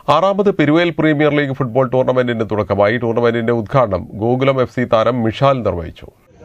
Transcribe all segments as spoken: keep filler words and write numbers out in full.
ആറാമത് Peruvayal premier league football ടൂർണമെന്റിന് തുടക്കമായി. ടൂർണമെന്റിന്റെ ഉദ്ഘാടനം ഗോകുലം എഫ് സി താരം മിഷാൽ നിർവഹിച്ചു.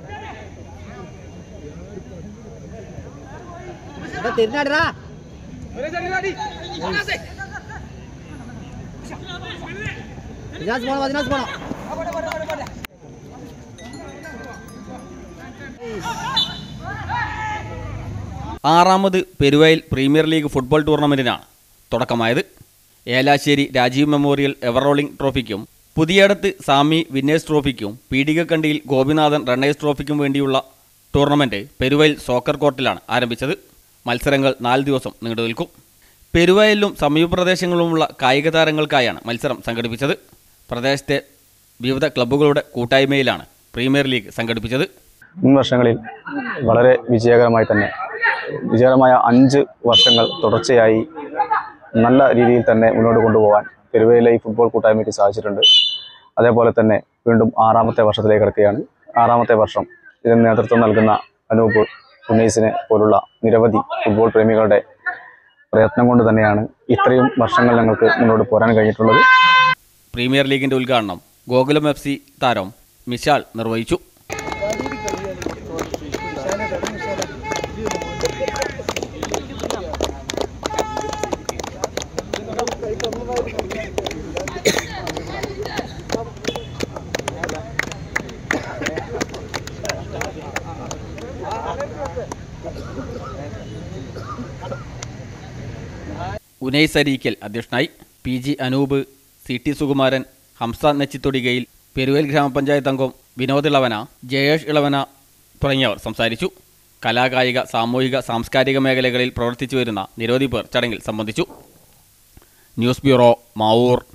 ആറാമത് പെരുവേൽ പ്രീമിയർ ലീഗ് ഫുട്ബോൾ ടൂർണമെന്റിനാണ് തുടക്കമായത്. ഏലാശ്ശേരി രാജീവ് മെമ്മോറിയൽ എവറോളിംഗ് ട്രോഫിക്കും പുതിയടത്ത് സാമി വിന്നേഴ്സ് ട്രോഫിക്കും പീടികക്കണ്ടിയിൽ ഗോപിനാഥൻ റണ്ണേഴ്സ് ട്രോഫിക്കും വേണ്ടിയുള്ള ടൂർണമെന്റ് പെരുവയൽ സോക്കർ കോർട്ടിലാണ് ആരംഭിച്ചത്. മത്സരങ്ങൾ നാല് ദിവസം നീണ്ടു നിൽക്കും. പെരുവയലിലും സമീപ പ്രദേശങ്ങളിലുമുള്ള കായിക താരങ്ങൾക്കായാണ് മത്സരം സംഘടിപ്പിച്ചത്. പ്രദേശത്തെ വിവിധ ക്ലബ്ബുകളുടെ കൂട്ടായ്മയിലാണ് പ്രീമിയർ ലീഗ് സംഘടിപ്പിച്ചത്. മുൻ വർഷങ്ങളിൽ വളരെ വിജയകരമായി തന്നെ വിജയകരമായ അഞ്ച് വർഷങ്ങൾ തുടർച്ചയായി നല്ല രീതിയിൽ തന്നെ മുന്നോട്ട് കൊണ്ടുപോകാൻ പെരുവയലിലെ ഈ ഫുട്ബോൾ കൂട്ടായ്മയ്ക്ക് സാധിച്ചിട്ടുണ്ട്. അതേപോലെ തന്നെ വീണ്ടും ആറാമത്തെ വർഷത്തിലേക്ക് കിടക്കുകയാണ്. ആറാമത്തെ വർഷം ഇതിന് നേതൃത്വം നൽകുന്ന അനൂപ് ഉന്നൈസിനെ പോലുള്ള നിരവധി ഫുട്ബോൾ പ്രേമികളുടെ പ്രയത്നം കൊണ്ട് തന്നെയാണ് ഇത്രയും വർഷങ്ങൾ ഞങ്ങൾക്ക് മുന്നോട്ട് പോരാൻ കഴിഞ്ഞിട്ടുള്ളത്. പ്രീമിയർ ലീഗിന്റെ ഉദ്ഘാടനം ഗോകുലം എഫ് സി താരം മിഷാൽ നിർവഹിച്ചു. ഉനൈസ് അരീക്കൽ അധ്യക്ഷനായി. P G Anoop, C T Sukumaran, Hamza നെച്ചിത്തൊടികയിൽ, പെരുവേൽ ഗ്രാമപഞ്ചായത്ത് അംഗം വിനോദ് ഇളവന, ജയേഷ് ഇളവന തുടങ്ങിയവർ സംസാരിച്ചു. കലാകായിക സാമൂഹിക സാംസ്കാരിക മേഖലകളിൽ പ്രവർത്തിച്ചു വരുന്ന നിരവധി പേർ ചടങ്ങിൽ സംബന്ധിച്ചു. News bureau, Mavoor.